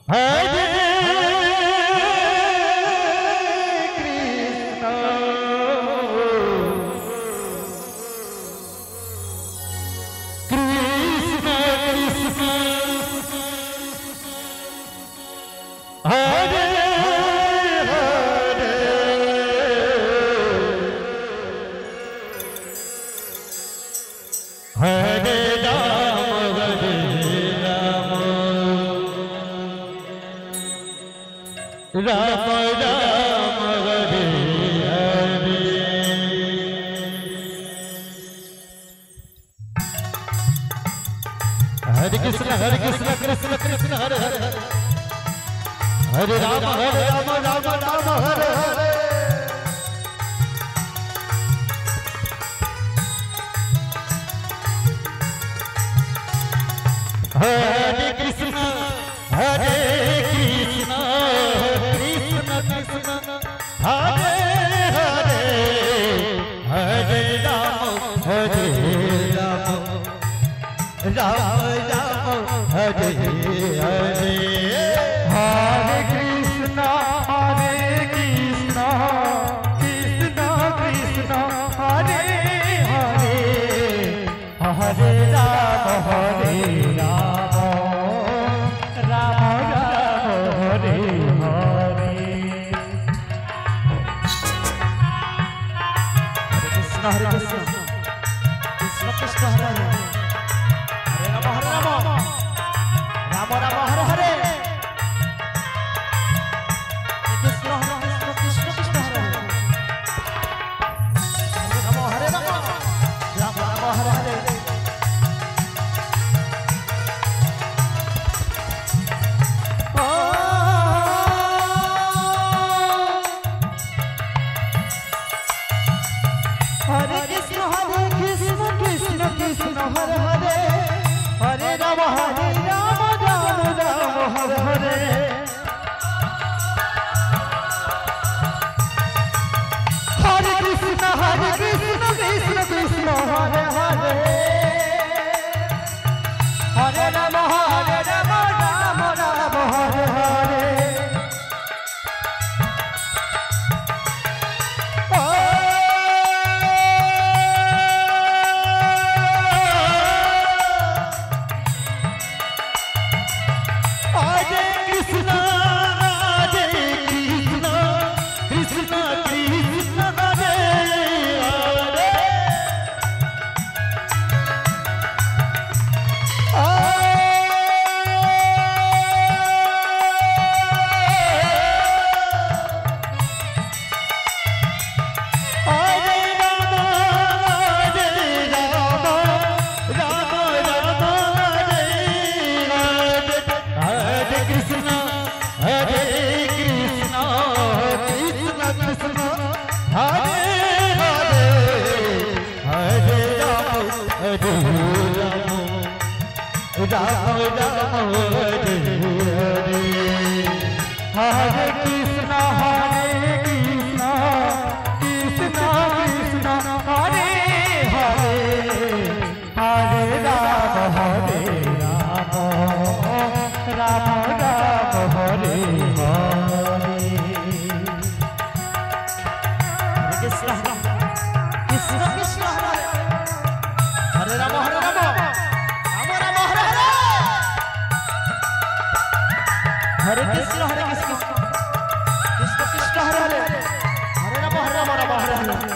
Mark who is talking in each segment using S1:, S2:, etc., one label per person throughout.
S1: Hare Ram Ram Hare Hare. Hare Krishna Krishna Krishna Hare Hare Hare Ram Ram Ram Hare Hare. Hare Krishna Hare Hare Hare Ram Ram Ram Hare Hare. Hare Krishna Krishna Krishna Hare Hare Hare Ram Ram Ram Hare Hare. Hare Krishna Krishna Krishna Hare Hare Hare Ram Ram Ram Hare Hare. Krishna Krishna Krishna Hare Hare Ram Ram Ram Hare Hare. Hare Krishna Krishna Krishna Hare Hare Hare Ram Ram Ram Hare Hare. Hare Krishna Krishna Krishna Hare Hare Hare Ram Ram Ram Hare Hare. Ram Ram Hare Hare. Hare Krishna Krishna Krishna Hare Hare Hare Ram Ram Ram Hare Hare. Krishna Krishna Krishna Hare Ram Hare Krishna Krishna Krishna Hare Hare Hare Ram Ram Hare Hare.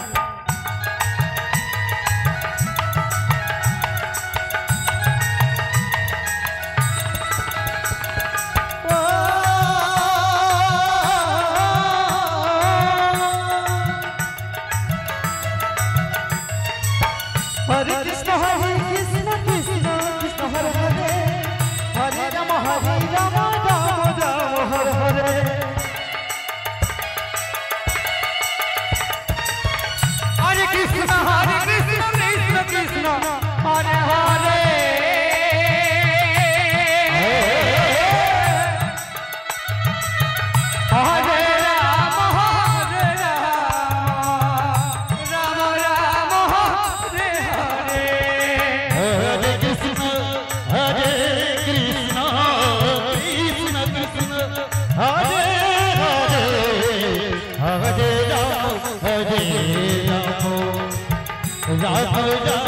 S1: Hare Krishna Krishna Krishna Hare Hare Hare Ram Ram Ram Hare Hare. Hare Ram